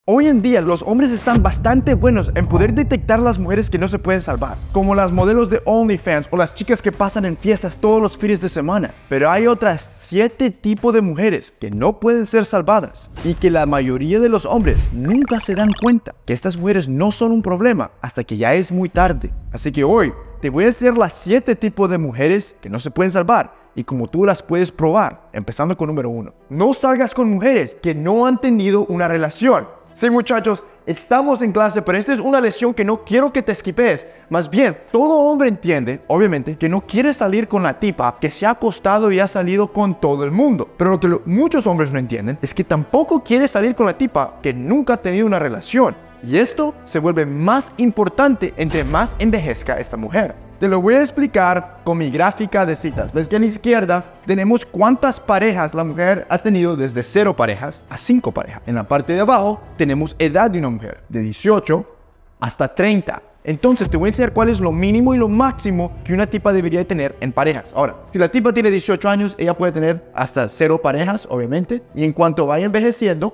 Hoy en día los hombres están bastante buenos en poder detectar las mujeres que no se pueden salvar, como las modelos de OnlyFans o las chicas que pasan en fiestas todos los fines de semana. Pero hay otras 7 tipos de mujeres que no pueden ser salvadas y que la mayoría de los hombres nunca se dan cuenta que estas mujeres no son un problema hasta que ya es muy tarde. Así que hoy te voy a decir las 7 tipos de mujeres que no se pueden salvar y como tú las puedes probar, empezando con número 1. No salgas con mujeres que no han tenido una relación. Sí, muchachos, estamos en clase, pero esta es una lección que no quiero que te esquipes. Más bien, todo hombre entiende, obviamente, que no quiere salir con la tipa que se ha acostado y ha salido con todo el mundo. Pero lo que muchos hombres no entienden es que tampoco quiere salir con la tipa que nunca ha tenido una relación. Y esto se vuelve más importante entre más envejezca esta mujer. Te lo voy a explicar con mi gráfica de citas. Ves que a la izquierda tenemos cuántas parejas la mujer ha tenido desde 0 parejas a 5 parejas. En la parte de abajo tenemos edad de una mujer, de 18 hasta 30. Entonces te voy a enseñar cuál es lo mínimo y lo máximo que una tipa debería tener en parejas. Ahora, si la tipa tiene 18 años, ella puede tener hasta 0 parejas, obviamente. Y en cuanto vaya envejeciendo,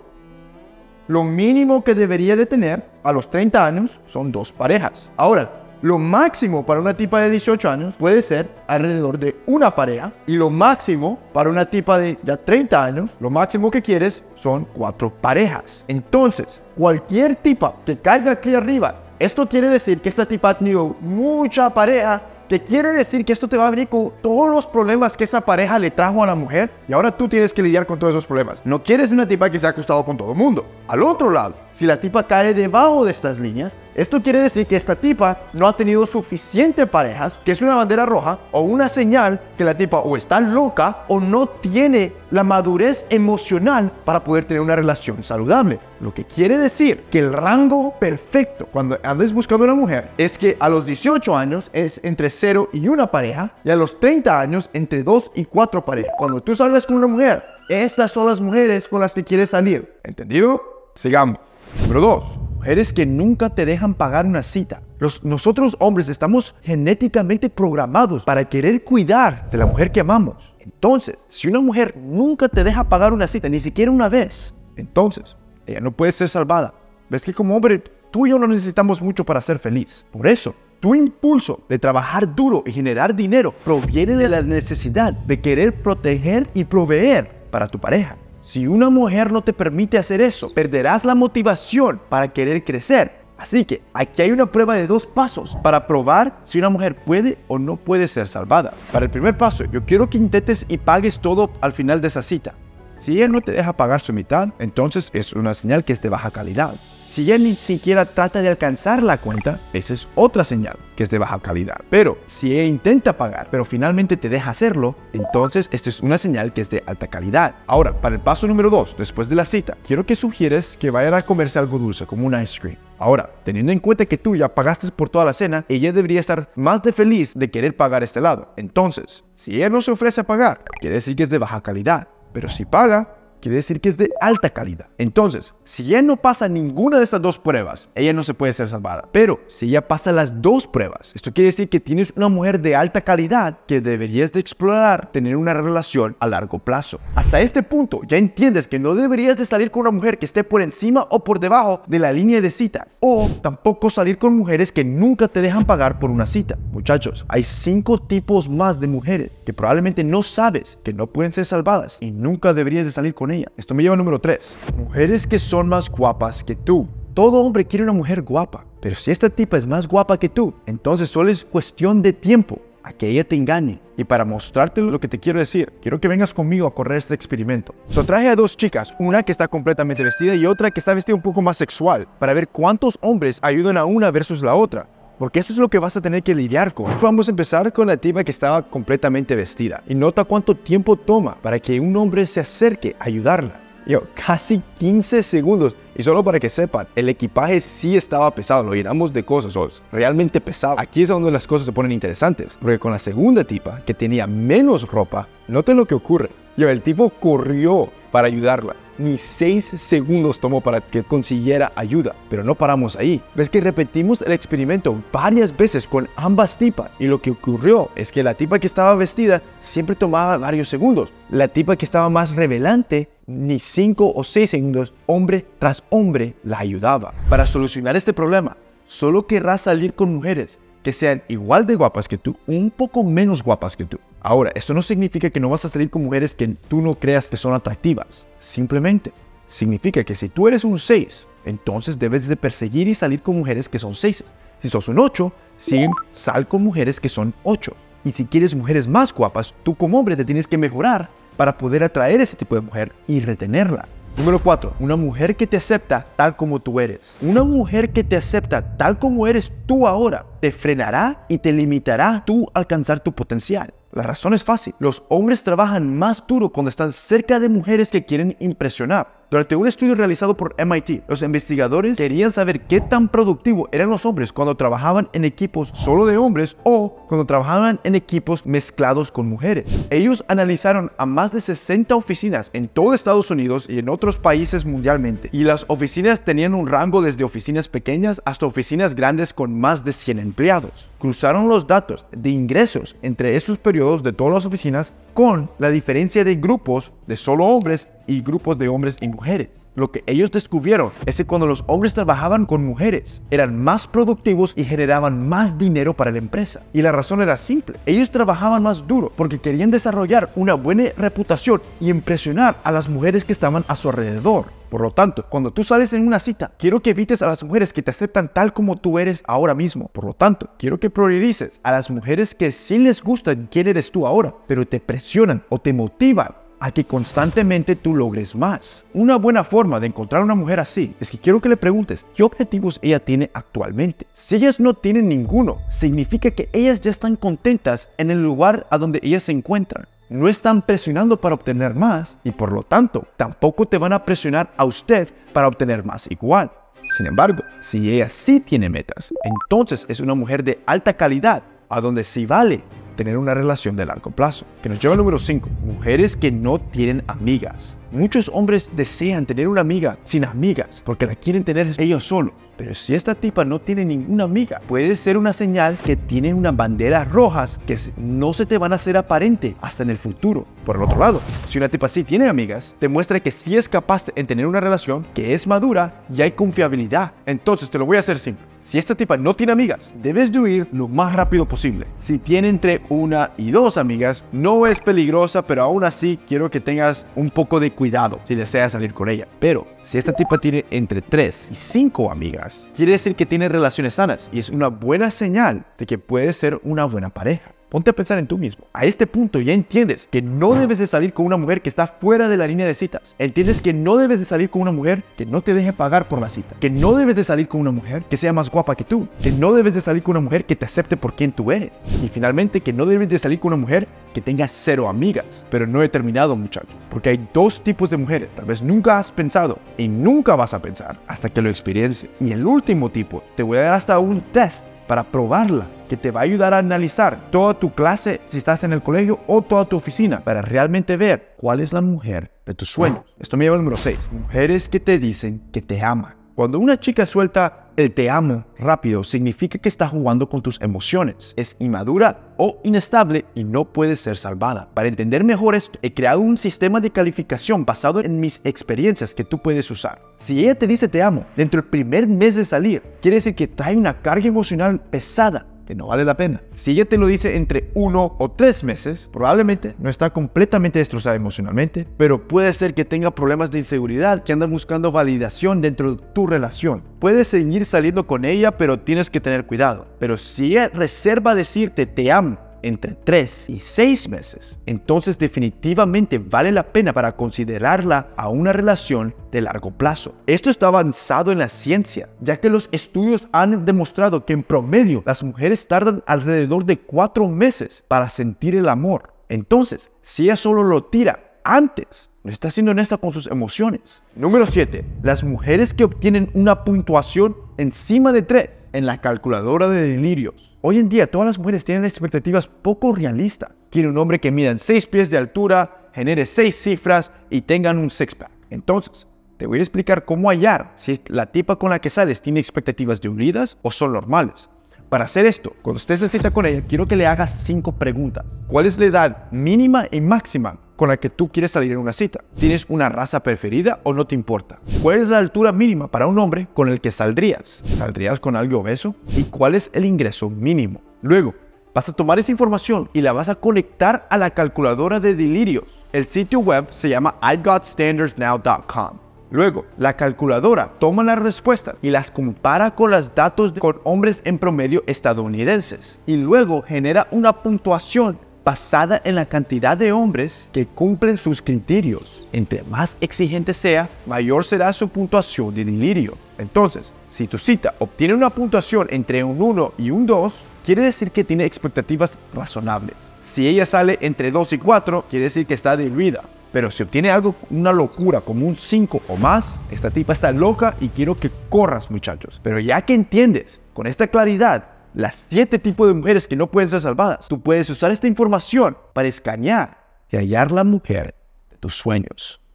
lo mínimo que debería de tener a los 30 años son 2 parejas. Ahora, lo máximo para una tipa de 18 años puede ser alrededor de 1 pareja. Y lo máximo para una tipa de ya 30 años, lo máximo que quieres son 4 parejas. Entonces, cualquier tipa que caiga aquí arriba, esto quiere decir que esta tipa ha tenido mucha pareja, que quiere decir que esto te va a venir con todos los problemas que esa pareja le trajo a la mujer y ahora tú tienes que lidiar con todos esos problemas. No quieres una tipa que se ha acostado con todo el mundo. Al otro lado, si la tipa cae debajo de estas líneas, esto quiere decir que esta tipa no ha tenido suficientes parejas, que es una bandera roja o una señal que la tipa o está loca o no tiene la madurez emocional para poder tener una relación saludable. Lo que quiere decir que el rango perfecto cuando andes buscando una mujer es que a los 18 años es entre 0 y 1 pareja y a los 30 años entre 2 y 4 parejas. Cuando tú salgas con una mujer, estas son las mujeres con las que quieres salir. ¿Entendido? Sigamos. Número 2. Mujeres que nunca te dejan pagar una cita. Nosotros hombres estamos genéticamente programados para querer cuidar de la mujer que amamos. Entonces, si una mujer nunca te deja pagar una cita, ni siquiera una vez, entonces ella no puede ser salvada. ¿Ves que como hombre, tú y yo no necesitamos mucho para ser feliz? Por eso, tu impulso de trabajar duro y generar dinero proviene de la necesidad de querer proteger y proveer para tu pareja. Si una mujer no te permite hacer eso, perderás la motivación para querer crecer. Así que aquí hay una prueba de 2 pasos para probar si una mujer puede o no puede ser salvada. Para el primer paso, yo quiero que intentes y pagues todo al final de esa cita. Si ella no te deja pagar su mitad, entonces es una señal que es de baja calidad. Si ella ni siquiera trata de alcanzar la cuenta, esa es otra señal que es de baja calidad. Pero si ella intenta pagar, pero finalmente te deja hacerlo, entonces esta es una señal que es de alta calidad. Ahora, para el paso número 2, después de la cita, quiero que sugieres que vayan a comerse algo dulce, como un ice cream. Ahora, teniendo en cuenta que tú ya pagaste por toda la cena, ella debería estar más de feliz de querer pagar este lado. Entonces, si ella no se ofrece a pagar, quiere decir que es de baja calidad. Pero si paga, quiere decir que es de alta calidad. Entonces, si ella no pasa ninguna de estas 2 pruebas, ella no se puede ser salvada. Pero si ella pasa las 2 pruebas, esto quiere decir que tienes una mujer de alta calidad que deberías de explorar tener una relación a largo plazo. Hasta este punto, ya entiendes que no deberías de salir con una mujer que esté por encima o por debajo de la línea de citas. O tampoco salir con mujeres que nunca te dejan pagar por una cita. Muchachos, hay 5 tipos más de mujeres que probablemente no sabes que no pueden ser salvadas y nunca deberías de salir con ella. Esto me lleva al número 3. Mujeres que son más guapas que tú. Todo hombre quiere una mujer guapa, pero si esta tipa es más guapa que tú, entonces solo es cuestión de tiempo a que ella te engañe. Y para mostrarte lo que te quiero decir, quiero que vengas conmigo a correr este experimento. Traje a 2 chicas, una que está completamente vestida y otra que está vestida un poco más sexual, para ver cuántos hombres ayudan a una versus la otra. Porque eso es lo que vas a tener que lidiar con. Vamos a empezar con la tipa que estaba completamente vestida. Y nota cuánto tiempo toma para que un hombre se acerque a ayudarla. Casi 15 segundos. Y solo para que sepan, el equipaje sí estaba pesado. Lo llenamos de cosas, realmente pesado. Aquí es donde las cosas se ponen interesantes. Porque con la segunda tipa, que tenía menos ropa, noten lo que ocurre. El tipo corrió para ayudarla. Ni 6 segundos tomó para que consiguiera ayuda. Pero no paramos ahí. Ves que repetimos el experimento varias veces con ambas tipas. Y lo que ocurrió es que la tipa que estaba vestida siempre tomaba varios segundos. La tipa que estaba más revelante, ni 5 o 6 segundos, hombre tras hombre, la ayudaba. Para solucionar este problema, solo querrás salir con mujeres que sean igual de guapas que tú, un poco menos guapas que tú. Ahora, esto no significa que no vas a salir con mujeres que tú no creas que son atractivas. Simplemente significa que si tú eres un 6, entonces debes de perseguir y salir con mujeres que son 6. Si sos un 8, sal con mujeres que son 8. Y si quieres mujeres más guapas, tú como hombre te tienes que mejorar para poder atraer a ese tipo de mujer y retenerla. Número 4. Una mujer que te acepta tal como tú eres. Una mujer que te acepta tal como eres tú ahora te frenará y te limitará tú alcanzar tu potencial. La razón es fácil. Los hombres trabajan más duro cuando están cerca de mujeres que quieren impresionar. Durante un estudio realizado por MIT, los investigadores querían saber qué tan productivos eran los hombres cuando trabajaban en equipos solo de hombres o cuando trabajaban en equipos mezclados con mujeres. Ellos analizaron a más de 60 oficinas en todo Estados Unidos y en otros países mundialmente. Y las oficinas tenían un rango desde oficinas pequeñas hasta oficinas grandes con más de 100 empleados. Cruzaron los datos de ingresos entre esos periodos de todas las oficinas con la diferencia de grupos de solo hombres y grupos de hombres y mujeres. Lo que ellos descubrieron es que cuando los hombres trabajaban con mujeres, eran más productivos y generaban más dinero para la empresa. Y la razón era simple. Ellos trabajaban más duro porque querían desarrollar una buena reputación y impresionar a las mujeres que estaban a su alrededor. Por lo tanto, cuando tú sales en una cita, quiero que evites a las mujeres que te aceptan tal como tú eres ahora mismo. Por lo tanto, quiero que priorices a las mujeres que sí les gusta quién eres tú ahora, pero te presionan o te motivan a que constantemente tú logres más. Una buena forma de encontrar una mujer así es que quiero que le preguntes qué objetivos ella tiene actualmente. Si ellas no tienen ninguno, significa que ellas ya están contentas en el lugar a donde ellas se encuentran. No están presionando para obtener más y por lo tanto tampoco te van a presionar a usted para obtener más igual. Sin embargo, si ella sí tiene metas, entonces es una mujer de alta calidad a donde sí vale tener una relación de largo plazo. Que nos lleva al número 5. Mujeres que no tienen amigas. Muchos hombres desean tener una amiga sin amigas porque la quieren tener ellos solos. Pero si esta tipa no tiene ninguna amiga, puede ser una señal que tiene unas banderas rojas que no se te van a hacer aparente hasta en el futuro. Por el otro lado, si una tipa sí tiene amigas, te muestra que sí es capaz de tener una relación, que es madura y hay confiabilidad. Entonces te lo voy a hacer simple. Si esta tipa no tiene amigas, debes de huir lo más rápido posible. Si tiene entre 1 y 2 amigas, no es peligrosa, pero aún así quiero que tengas un poco de cuidado si deseas salir con ella. Pero si esta tipa tiene entre 3 y 5 amigas, quiere decir que tiene relaciones sanas y es una buena señal de que puede ser una buena pareja. Ponte a pensar en tú mismo. A este punto ya entiendes que no debes de salir con una mujer que está fuera de la línea de citas. Entiendes que no debes de salir con una mujer que no te deje pagar por la cita. Que no debes de salir con una mujer que sea más guapa que tú. Que no debes de salir con una mujer que te acepte por quien tú eres. Y finalmente que no debes de salir con una mujer que tenga 0 amigas. Pero no he terminado, muchachos. Porque hay 2 tipos de mujeres. Tal vez nunca has pensado y nunca vas a pensar hasta que lo experiencies. Y el último tipo, te voy a dar hasta un test para probarla, que te va a ayudar a analizar toda tu clase si estás en el colegio o toda tu oficina para realmente ver cuál es la mujer de tus sueños. Esto me lleva al número 6. Mujeres que te dicen que te aman. Cuando una chica suelta el te amo rápido, significa que está jugando con tus emociones. Es inmadura o inestable y no puede ser salvada. Para entender mejor esto, he creado un sistema de calificación basado en mis experiencias que tú puedes usar. Si ella te dice te amo dentro del primer mes de salir, quiere decir que trae una carga emocional pesada que no vale la pena. Si ella te lo dice entre 1 o 3 meses, probablemente no está completamente destrozada emocionalmente, pero puede ser que tenga problemas de inseguridad, que anda buscando validación dentro de tu relación. Puedes seguir saliendo con ella, pero tienes que tener cuidado. Pero si ella reserva decirte te amo entre 3 y 6 meses, entonces definitivamente vale la pena para considerarla a una relación de largo plazo. Esto está avanzado en la ciencia, ya que los estudios han demostrado que en promedio las mujeres tardan alrededor de 4 meses para sentir el amor. Entonces, si ella solo lo tira antes, no está siendo honesta con sus emociones. Número 7. Las mujeres que obtienen una puntuación encima de 3 en la calculadora de delirios. Hoy en día todas las mujeres tienen expectativas poco realistas. Quieren un hombre que mida 6 pies de altura, genere 6 cifras y tengan un six-pack. Entonces, te voy a explicar cómo hallar si la tipa con la que sales tiene expectativas diluidas o son normales. Para hacer esto, cuando estés de cita con ella, quiero que le hagas 5 preguntas. ¿Cuál es la edad mínima y máxima con la que tú quieres salir en una cita? ¿Tienes una raza preferida o no te importa? ¿Cuál es la altura mínima para un hombre con el que saldrías? ¿Saldrías con alguien obeso? ¿Y cuál es el ingreso mínimo? Luego, vas a tomar esa información y la vas a conectar a la calculadora de delirios. El sitio web se llama IGotStandardsNow.com. Luego, la calculadora toma las respuestas y las compara con los datos con hombres en promedio estadounidenses. Y luego genera una puntuación basada en la cantidad de hombres que cumplen sus criterios. Entre más exigente sea, mayor será su puntuación de delirio. Entonces, si tu cita obtiene una puntuación entre un 1 y un 2, quiere decir que tiene expectativas razonables. Si ella sale entre 2 y 4, quiere decir que está diluida. Pero si obtiene algo, una locura como un 5 o más, esta tipa está loca y quiero que corras, muchachos. Pero ya que entiendes con esta claridad las 7 tipos de mujeres que no pueden ser salvadas, tú puedes usar esta información para escanear y hallar la mujer de tus sueños.